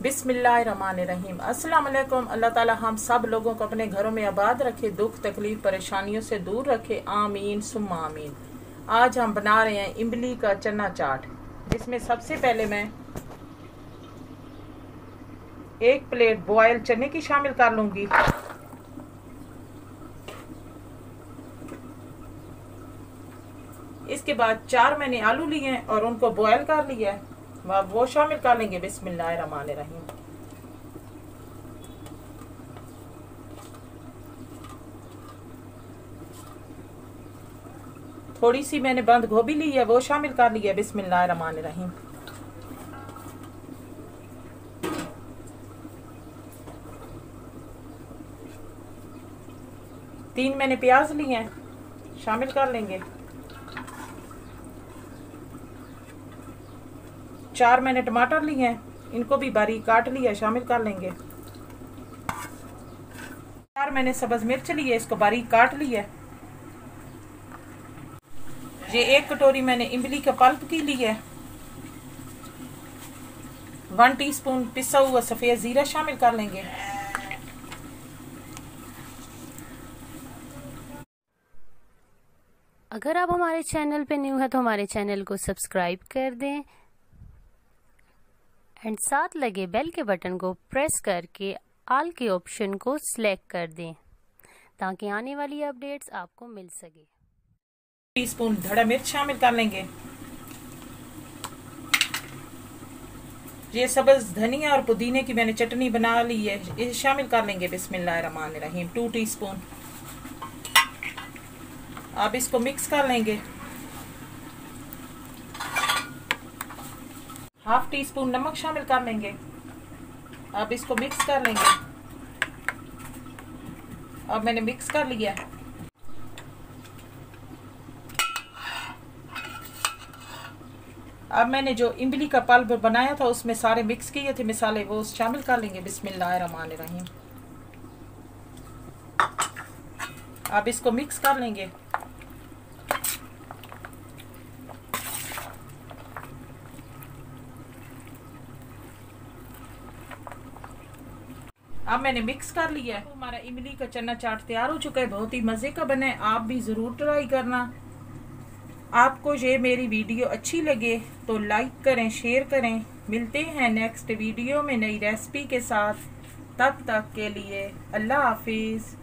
बिस्मिल्लाहिर्रहमानिर्रहीम। अस्सलाम वालेकुम। अल्लाह ताला हम सब लोगों को अपने घरों में आबाद रखे, दुख तकलीफ परेशानियों से दूर रखे, आमीन सुम्मा आमीन। आज हम बना रहे हैं इमली का चना चाट, जिसमें सबसे पहले मैं 1 प्लेट बॉयल चने की शामिल कर लूँगी। इसके बाद 4 मैंने आलू लिए हैं और उनको बॉयल कर लिया है, वो शामिल कर लेंगे। बिस्मिल्लाहिर्रहमानिर्रहीम। थोड़ी सी मैंने बंद गोभी ली है, वो शामिल कर लिया। बिस्मिल्लाहिर्रहमानिर्रहीम। तीन मैंने प्याज लिए हैं, शामिल कर लेंगे। 4 मैंने टमाटर लिए हैं, इनको भी बारीक काट लिया, शामिल कर लेंगे। 4 मैंने सब्ज मिर्च ली है, इसको बारीक काट लिया। ये 1 कटोरी मैंने इमली का पल्प की ली है। 1 टीस्पून पिसा हुआ सफेद जीरा शामिल कर लेंगे। अगर आप हमारे चैनल पे न्यू है तो हमारे चैनल को सब्सक्राइब कर दें एंड साथ लगे बेल के बटन को प्रेस करके ऑल के ऑप्शन को सिलेक्ट कर दें ताकि आने वाली अपडेट्स आपको मिल सके। टीस्पून धड़ा मिर्च शामिल कर लेंगे। ये सब्ज धनिया और पुदीने की मैंने चटनी बना ली है, इसे शामिल कर लेंगे। बिस्मिल्लाहिर्रहमानिर्रहीम। 2 टीस्पून। अब इसको मिक्स कर लेंगे। 1/2 टीस्पून नमक शामिल कर लेंगे। अब इसको मिक्स कर लेंगे। अब मैंने मिक्स कर लिया। अब मैंने जो इमली का पल्प बनाया था उसमें सारे मिक्स किए थे मसाले, वो शामिल कर लेंगे। बिस्मिल्लाहिर्रहमानिर्रहीम। अब इसको मिक्स कर लेंगे। अब मैंने मिक्स कर लिया है। हमारा इमली का चना चाट तैयार हो चुका है, बहुत ही मज़े का बना है। आप भी ज़रूर ट्राई करना। आपको ये मेरी वीडियो अच्छी लगे तो लाइक करें, शेयर करें। मिलते हैं नेक्स्ट वीडियो में नई रेसिपी के साथ। तब तक के लिए अल्लाह हाफिज़।